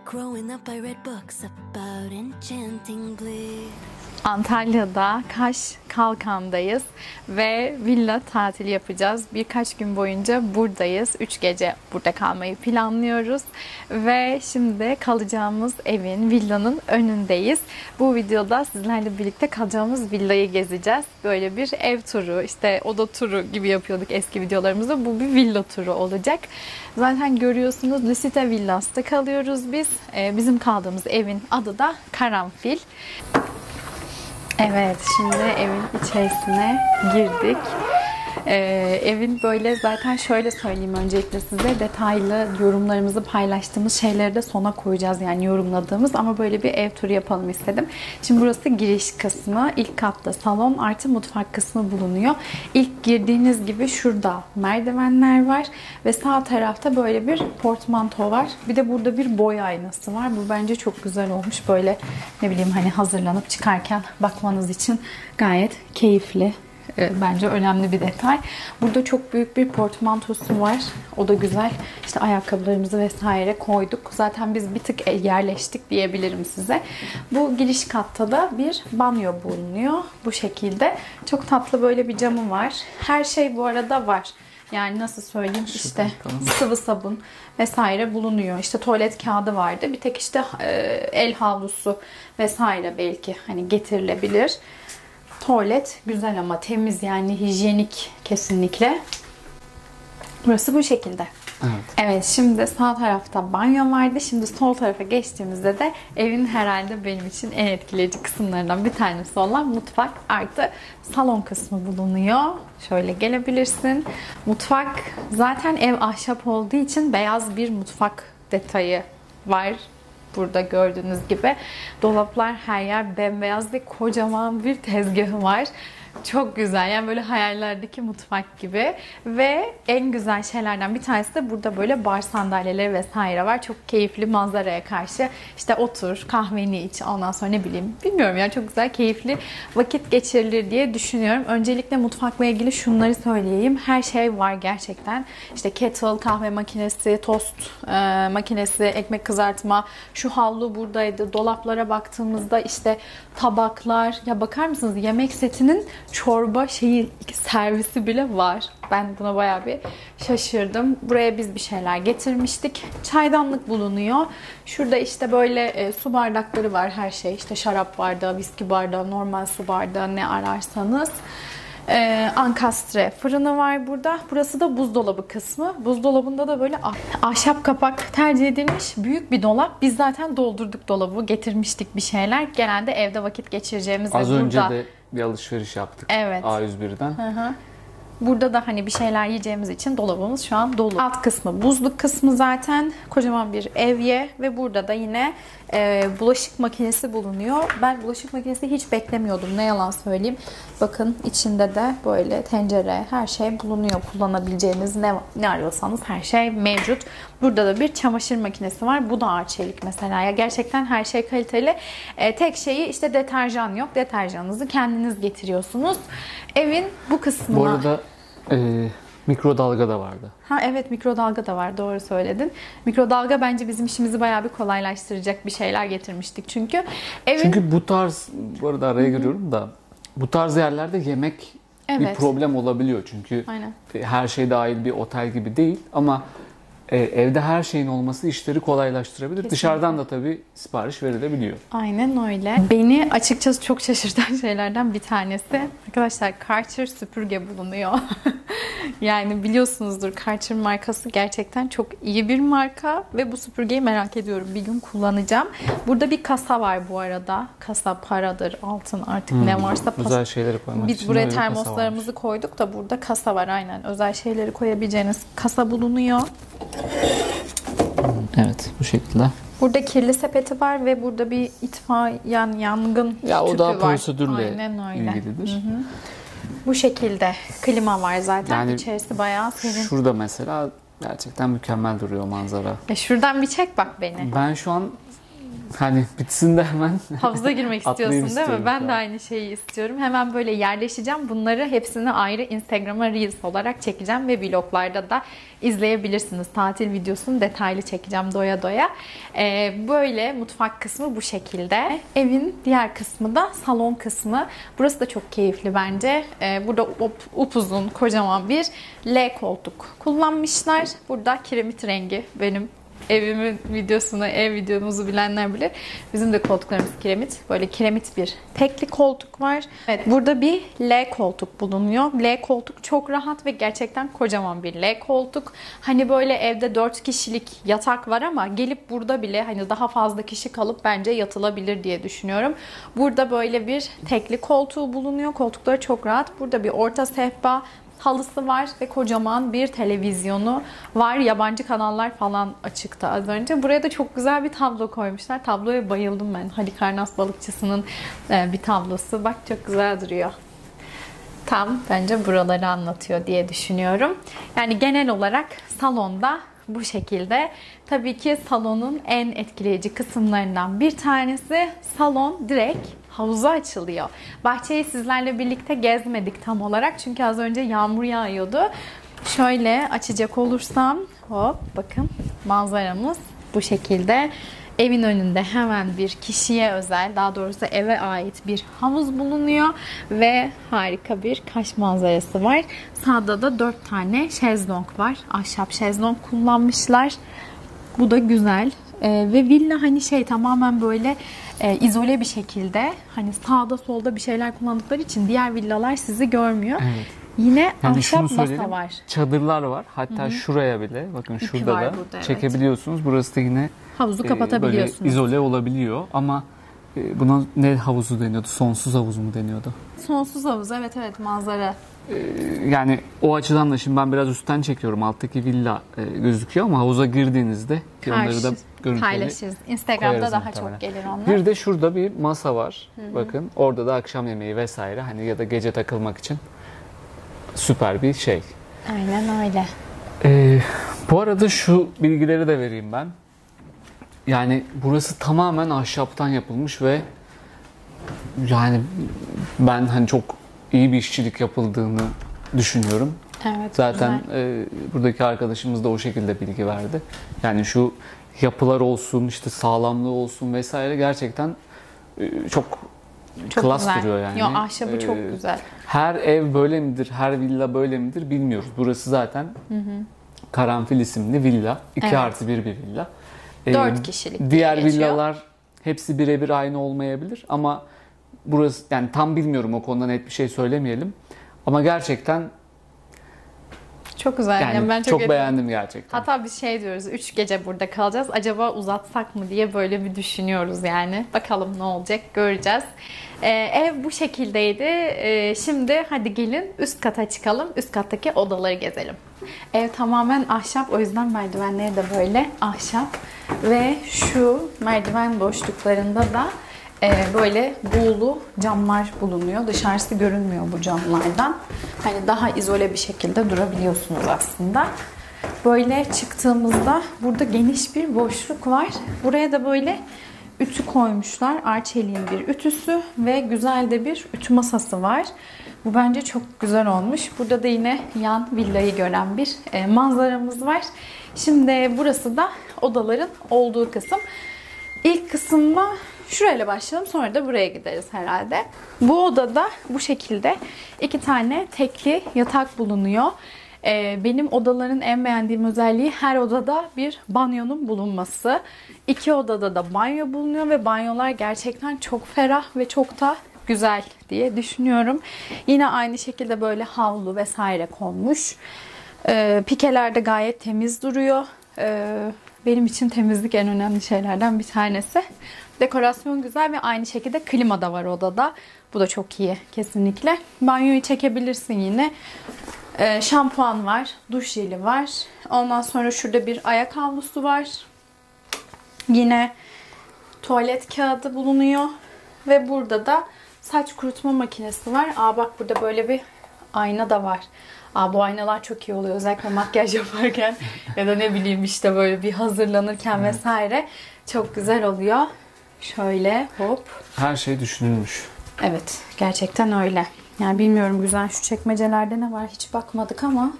Growing up, I read books about enchanting bliss. Antalya'da Kaş Kalkan'dayız ve villa tatili yapacağız. Birkaç gün boyunca buradayız. 3 gece burada kalmayı planlıyoruz. Ve şimdi kalacağımız evin, villanın önündeyiz. Bu videoda sizlerle birlikte kalacağımız villayı gezeceğiz. Böyle bir ev turu, işte oda turu gibi yapıyorduk eski videolarımızda. Bu bir villa turu olacak. Zaten görüyorsunuz Lusita Villas'ta kalıyoruz biz. Bizim kaldığımız evin adı da Karanfil. Evet, şimdi evin içerisine girdik. Evin böyle zaten şöyle söyleyeyim öncelikle size detaylı yorumlarımızı paylaştığımız şeyleri de sona koyacağız yani yorumladığımız ama böyle bir ev turu yapalım istedim. Şimdi burası giriş kısmı. İlk katta salon artı mutfak kısmı bulunuyor. İlk girdiğiniz gibi şurada merdivenler var ve sağ tarafta böyle bir portmanto var. Bir de burada bir boy aynası var. Bu bence çok güzel olmuş. Böyle ne bileyim hani hazırlanıp çıkarken bakmanız için gayet keyifli. Bence önemli bir detay. Burada çok büyük bir portmantosu var. O da güzel. İşte ayakkabılarımızı vesaire koyduk. Zaten biz bir tık yerleştik diyebilirim size. Bu giriş katta da bir banyo bulunuyor. Bu şekilde. Çok tatlı böyle bir camı var. Her şey bu arada var. Yani nasıl söyleyeyim işte sıvı sabun vesaire bulunuyor. İşte tuvalet kağıdı vardı. Bir tek işte el havlusu vesaire belki hani getirilebilir. Tuvalet güzel ama temiz yani hijyenik kesinlikle. Burası bu şekilde. Evet, şimdi sağ tarafta banyo vardı. Şimdi sol tarafa geçtiğimizde de evin herhalde benim için en etkileyici kısımlarından bir tanesi olan mutfak artı salon kısmı bulunuyor. Şöyle gelebilirsin. Mutfak zaten ev ahşap olduğu için beyaz bir mutfak detayı var. Burada gördüğünüz gibi dolaplar her yer bembeyaz ve kocaman bir tezgahı var. Çok güzel yani böyle hayallerdeki mutfak gibi ve en güzel şeylerden bir tanesi de burada böyle bar sandalyeleri vesaire var. Çok keyifli manzaraya karşı işte otur kahveni iç ondan sonra ne bileyim bilmiyorum ya çok güzel keyifli vakit geçirilir diye düşünüyorum. Öncelikle mutfakla ilgili şunları söyleyeyim. Her şey var gerçekten. İşte kettle, kahve makinesi, tost makinesi, ekmek kızartma, şu havlu buradaydı. Dolaplara baktığımızda işte tabaklar ya bakar mısınız yemek setinin çorba servisi bile var. Ben buna bayağı bir şaşırdım. Buraya biz bir şeyler getirmiştik. Çaydanlık bulunuyor. Şurada işte böyle su bardakları var her şey. İşte şarap bardağı, viski bardağı, normal su bardağı ne ararsanız. Ankastre fırını var burada. Burası da buzdolabı kısmı. Buzdolabında da böyle ahşap kapak tercih edilmiş büyük bir dolap. Biz zaten doldurduk dolabı. Getirmiştik bir şeyler. Genelde evde vakit geçireceğimiz Az ve önce burada... de bir alışveriş yaptık. Evet. A101'den. Hı. Burada da hani bir şeyler yiyeceğimiz için dolabımız şu an dolu. Alt kısmı buzluk kısmı zaten kocaman bir evye ve burada da yine bulaşık makinesi bulunuyor. Ben bulaşık makinesi hiç beklemiyordum ne yalan söyleyeyim. Bakın içinde de böyle tencere her şey bulunuyor. Kullanabileceğiniz ne arıyorsanız her şey mevcut. Burada da bir çamaşır makinesi var. Bu da Arçelik mesela. Ya gerçekten her şey kaliteli. Tek şeyi işte deterjan yok. Deterjanınızı kendiniz getiriyorsunuz. Evin bu kısmına... Bu arada mikrodalga da vardı. Ha evet mikrodalga da var doğru söyledin. Mikrodalga bence bizim işimizi bayağı bir kolaylaştıracak bir şeyler getirmiştik çünkü. Çünkü bu tarz bu arada araya giriyorum da bu tarz yerlerde yemek bir problem olabiliyor çünkü aynen. Her şey dahil bir otel gibi değil ama evde her şeyin olması işleri kolaylaştırabilir. Kesinlikle. Dışarıdan da tabii sipariş verilebiliyor. Aynen öyle. Beni açıkçası çok şaşırtan şeylerden bir tanesi. Arkadaşlar Karcher süpürge bulunuyor. Yani biliyorsunuzdur Karcher markası gerçekten çok iyi bir marka ve bu süpürgeyi merak ediyorum. Bir gün kullanacağım. Burada bir kasa var bu arada. Kasa paradır, altın artık ne varsa. Özel şeyleri koymak Biz için buraya öyle termoslarımızı koyduk da burada kasa var aynen. Özel şeyleri koyabileceğiniz kasa bulunuyor. Evet bu şekilde. Burada kirli sepeti var ve burada bir yangın tüpü var. O da prosedürle Hı ilgilidir. hı. Bu şekilde klima var zaten. Yani İçerisi bayağı serin. Şurada mesela gerçekten mükemmel duruyor manzara. Şuradan bir çek bak beni. Ben şu an Hani bitsin de hemen Havuza girmek atlayayım istiyorsun değil mi? istiyorum Ben de aynı şeyi istiyorum. Hemen böyle yerleşeceğim. Bunları hepsini ayrı Instagram'a Reels olarak çekeceğim ve vloglarda da izleyebilirsiniz. Tatil videosunu detaylı çekeceğim doya doya. Böyle mutfak kısmı bu şekilde. Evin diğer kısmı da salon kısmı. Burası da çok keyifli bence. Burada upuzun, kocaman bir L koltuk kullanmışlar. Burada kiremit rengi benim evimin videosunu, ev videomuzu bilenler bilir. Bizim de koltuklarımız kiremit. Böyle kiremit bir tekli koltuk var. Evet, burada bir L koltuk bulunuyor. L koltuk çok rahat ve gerçekten kocaman bir L koltuk. Hani böyle evde 4 kişilik yatak var ama gelip burada bile hani daha fazla kişi kalıp bence yatılabilir diye düşünüyorum. Burada böyle bir tekli koltuğu bulunuyor. Koltukları çok rahat. Burada bir orta sehpa, halısı var ve kocaman bir televizyonu var. Yabancı kanallar falan açıktı az önce. Buraya da çok güzel bir tablo koymuşlar. Tabloya bayıldım ben. Halikarnas balıkçısının bir tablosu. Bak çok güzel duruyor. Tam bence buraları anlatıyor diye düşünüyorum. Yani genel olarak salonda bu şekilde. Tabii ki salonun en etkileyici kısımlarından bir tanesi, salon direkt havuza açılıyor. Bahçeyi sizlerle birlikte gezmedik tam olarak. Çünkü az önce yağmur yağıyordu. Şöyle açacak olursam, hop bakın manzaramız bu şekilde. Evin önünde hemen bir kişiye özel, daha doğrusu eve ait bir havuz bulunuyor ve harika bir Kaş manzarası var. Sağda da 4 tane şezlong var. Ahşap şezlong kullanmışlar. Bu da güzel. Ve villa hani tamamen böyle izole bir şekilde, hani sağda solda bir şeyler kullandıkları için diğer villalar sizi görmüyor. Evet. Yine Yani ahşap masa var. Çadırlar var. Hatta şuraya bile bakın İpi şurada var da burada, çekebiliyorsunuz. Burası da yine havuzu kapatabiliyorsunuz. böyle izole olabiliyor ama buna ne havuzu deniyordu? Sonsuz havuz mu deniyordu? Sonsuz havuz, evet manzara. Yani o açıdan da şimdi ben biraz üstten çekiyorum. Alttaki villa gözüküyor ama havuza girdiğinizde ki onları da görüntüleri paylaşırız. Instagram'da daha muhtemelen. çok gelir onlar. Bir de şurada bir masa var. Bakın orada da akşam yemeği vesaire hani ya da gece takılmak için süper bir şey. Aynen öyle. Bu arada şu bilgileri de vereyim ben. Yani burası tamamen ahşaptan yapılmış ve yani ben hani çok iyi bir işçilik yapıldığını düşünüyorum. Evet. Zaten buradaki arkadaşımız da o şekilde bilgi verdi. Yani şu yapılar olsun, işte sağlamlığı olsun vesaire gerçekten çok klas güzel duruyor yani. Yo, ahşabı çok güzel. Her ev böyle midir, her villa böyle midir bilmiyoruz. Burası zaten Karanfil isimli villa. 2+1 bir villa. 4 kişilik. Diğer villalar hepsi birebir aynı olmayabilir ama burası yani tam bilmiyorum, o konuda net bir şey söylemeyelim. Ama gerçekten çok güzel. yani ben çok beğendim gerçekten. Hatta biz diyoruz, 3 gece burada kalacağız. Acaba uzatsak mı diye böyle bir düşünüyoruz yani. Bakalım ne olacak, göreceğiz. Ev bu şekildeydi. Şimdi hadi gelin üst kata çıkalım. Üst kattaki odaları gezelim. Ev tamamen ahşap. O yüzden merdivenleri de böyle ahşap. Ve şu merdiven boşluklarında da böyle buğulu camlar bulunuyor. Dışarısı görünmüyor bu camlardan. Hani daha izole bir şekilde durabiliyorsunuz aslında. Böyle çıktığımızda burada geniş bir boşluk var. Buraya da böyle ütü koymuşlar. Arçelik'in bir ütüsü ve güzel de bir ütü masası var. Bu bence çok güzel olmuş. Burada da yine yan villayı gören bir manzaramız var. Şimdi burası da odaların olduğu kısım. İlk kısımda şurayla başlayalım, sonra da buraya gideriz herhalde. Bu odada bu şekilde 2 tane tekli yatak bulunuyor. Benim odaların en beğendiğim özelliği her odada bir banyonun bulunması. 2 odada da banyo bulunuyor ve banyolar gerçekten çok ferah ve çok da güzel diye düşünüyorum. Yine aynı şekilde böyle havlu vesaire konmuş. Pikeler de gayet temiz duruyor. Benim için temizlik en önemli şeylerden bir tanesi. Dekorasyon güzel ve aynı şekilde klima da var odada. Bu da çok iyi kesinlikle. Banyoyu çekebilirsin yine. Şampuan var, duş jeli var. Ondan sonra şurada bir ayak havlusu var. Yine tuvalet kağıdı bulunuyor. Ve burada da saç kurutma makinesi var. Bak burada böyle bir ayna da var. Bu aynalar çok iyi oluyor. Özellikle makyaj yaparken ya da ne bileyim işte böyle bir hazırlanırken vesaire çok güzel oluyor. Şöyle hop. Her şey düşünülmüş. Evet, gerçekten öyle. Yani bilmiyorum güzel şu çekmecelerde ne var hiç bakmadık ama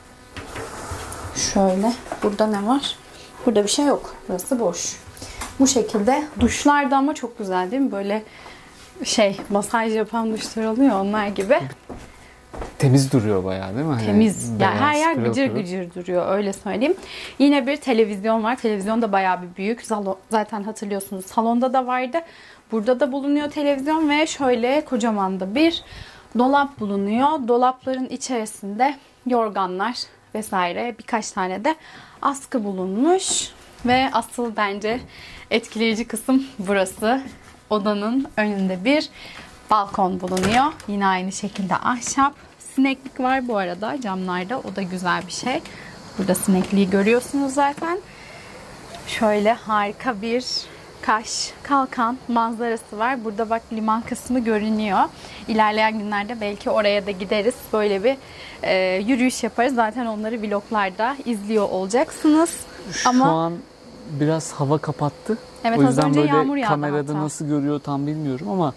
şöyle burada ne var? Burada bir şey yok. Burası boş. Bu şekilde duşlar da ama çok güzel değil mi? Böyle masaj yapan duşlar oluyor onlar gibi. Temiz duruyor bayağı değil mi? Temiz. Yani Yani her yer pırıl gıcır pırıl. gıcır duruyor öyle söyleyeyim. Yine bir televizyon var. Televizyon da bayağı bir büyük. Zaten hatırlıyorsunuz salonda da vardı. Burada da bulunuyor televizyon ve şöyle kocaman da bir dolap bulunuyor. Dolapların içerisinde yorganlar vesaire birkaç tane de askı bulunmuş. Ve asıl bence etkileyici kısım burası. Odanın önünde bir balkon bulunuyor. Yine aynı şekilde ahşap. Sineklik var bu arada camlarda. O da güzel bir şey. Burada sinekliği görüyorsunuz zaten. Şöyle harika bir Kaş, Kalkan manzarası var. Burada bak liman kısmı görünüyor. İlerleyen günlerde belki oraya da gideriz. Böyle bir yürüyüş yaparız. Zaten onları vloglarda izliyor olacaksınız. Şu an biraz hava kapattı. Evet, o yüzden az önce böyle yağmur yağdı kamerada hatta. nasıl görüyor tam bilmiyorum ama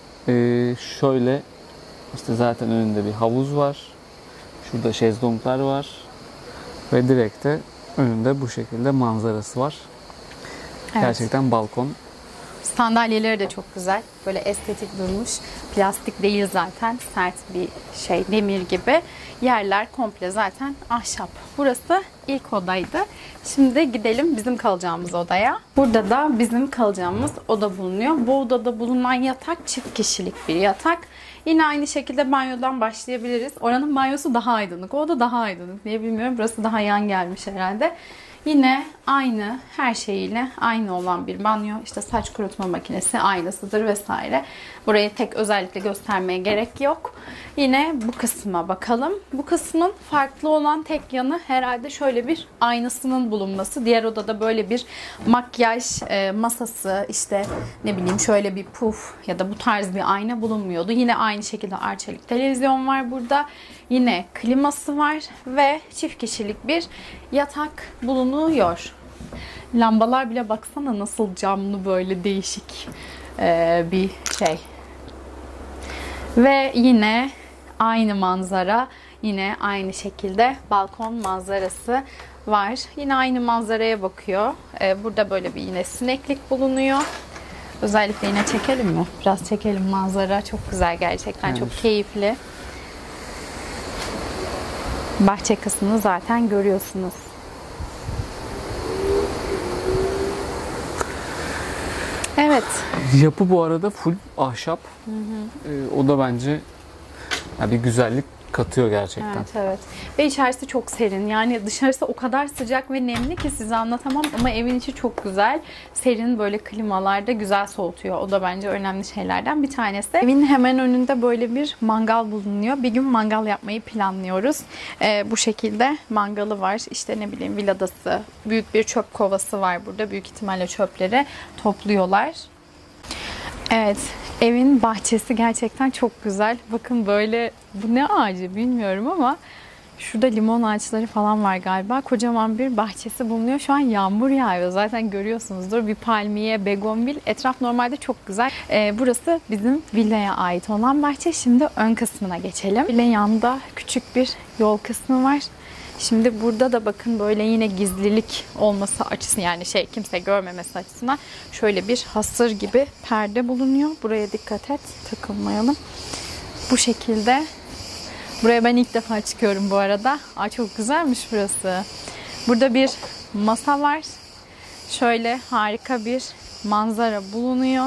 şöyle işte zaten önünde bir havuz var. Şurada şezlonglar var. Ve direkt de önünde bu şekilde manzarası var. Evet. Gerçekten balkon. Sandalyeleri de çok güzel. Böyle estetik durmuş. Plastik değil zaten. Sert bir demir gibi. Yerler komple zaten ahşap. Burası ilk odaydı. Şimdi gidelim bizim kalacağımız odaya. Burada da bizim kalacağımız oda bulunuyor. Bu odada bulunan yatak çift kişilik bir yatak. Yine aynı şekilde banyodan başlayabiliriz. Oranın banyosu daha aydınlık. O oda daha aydınlık diye bilmiyorum. Burası daha yan gelmiş herhalde. Yine aynı, her şeyiyle aynı olan bir banyo. İşte saç kurutma makinesi, aynasıdır vesaire. Burayı tek özellikle göstermeye gerek yok. Yine bu kısma bakalım. Bu kısmın farklı olan tek yanı herhalde şöyle bir aynasının bulunması. Diğer odada böyle bir makyaj masası, işte ne bileyim şöyle bir puf ya da bu tarz bir ayna bulunmuyordu. Yine aynı şekilde Arçelik televizyon var burada. Yine kliması var ve çift kişilik bir yatak bulunuyor. Lambalar bile baksana nasıl camlı, böyle değişik bir şey. Ve yine aynı manzara, yine aynı şekilde balkon manzarası var. Yine aynı manzaraya bakıyor. Burada böyle bir yine sineklik bulunuyor. Özellikle yine çekelim mi? Biraz çekelim, manzara çok güzel gerçekten, Evet. çok keyifli. Bahçe kısmını zaten görüyorsunuz. Evet. Yapı bu arada full ahşap. O da bence bir güzellik katıyor gerçekten. Evet, evet. Ve içerisi çok serin. Yani dışarısı o kadar sıcak ve nemli ki size anlatamam ama evin içi çok güzel. Serin, böyle klimalarda güzel soğutuyor. O da bence önemli şeylerden bir tanesi. Evin hemen önünde böyle bir mangal bulunuyor. Bir gün mangal yapmayı planlıyoruz. Bu şekilde mangalı var. İşte ne bileyim villadası, büyük bir çöp kovası var burada. Büyük ihtimalle çöpleri topluyorlar. Evet, evin bahçesi gerçekten çok güzel. Bakın böyle, bu ne ağacı bilmiyorum ama şurada limon ağaçları falan var galiba. Kocaman bir bahçesi bulunuyor. Şu an yağmur yağıyor. Zaten görüyorsunuzdur. Bir palmiye, begonvil. Etraf normalde çok güzel. Burası bizim villaya ait olan bahçe. Şimdi ön kısmına geçelim. Villanın yanında küçük bir yol kısmı var. Şimdi burada da bakın böyle yine gizlilik olması açısından, yani kimse görmemesi açısından şöyle bir hasır gibi perde bulunuyor. Buraya dikkat et, takılmayalım. Bu şekilde. Buraya ben ilk defa çıkıyorum bu arada. Çok güzelmiş burası. Burada bir masa var. Şöyle harika bir manzara bulunuyor.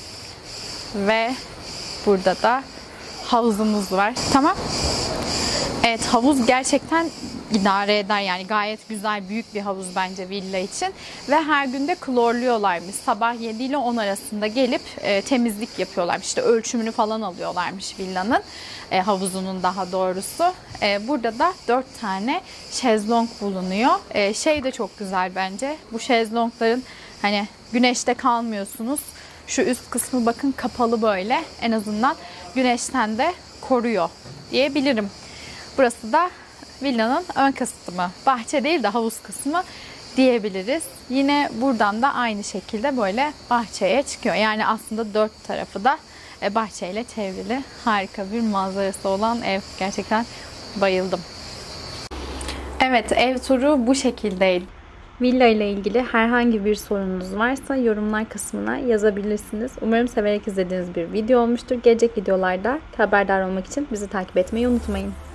Ve burada da havuzumuz var. Tamam. Evet, havuz gerçekten idare eder, yani gayet güzel, büyük bir havuz bence villa için ve her günde klorluyorlarmış. Sabah 7 ile 10 arasında gelip temizlik yapıyorlarmış. İşte ölçümünü falan alıyorlarmış villanın, havuzunun daha doğrusu. Burada da 4 tane şezlong bulunuyor. Şey de çok güzel bence. Bu şezlongların hani güneşte kalmıyorsunuz. Şu üst kısmı bakın kapalı böyle. En azından güneşten de koruyor diyebilirim. Burası da villanın ön kısmı. Bahçe değil de havuz kısmı diyebiliriz. Yine buradan da aynı şekilde böyle bahçeye çıkıyor. Yani aslında dört tarafı da bahçeyle çevrili harika bir manzarası olan ev. Gerçekten bayıldım. Evet, ev turu bu şekildeydi. Villa ile ilgili herhangi bir sorunuz varsa yorumlar kısmına yazabilirsiniz. Umarım severek izlediğiniz bir video olmuştur. Gelecek videolarda haberdar olmak için bizi takip etmeyi unutmayın.